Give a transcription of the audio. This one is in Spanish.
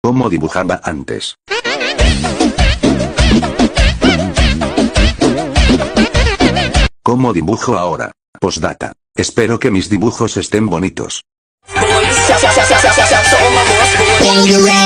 ¿Cómo dibujaba antes? ¿Cómo dibujo ahora? Postdata. Espero que mis dibujos estén bonitos.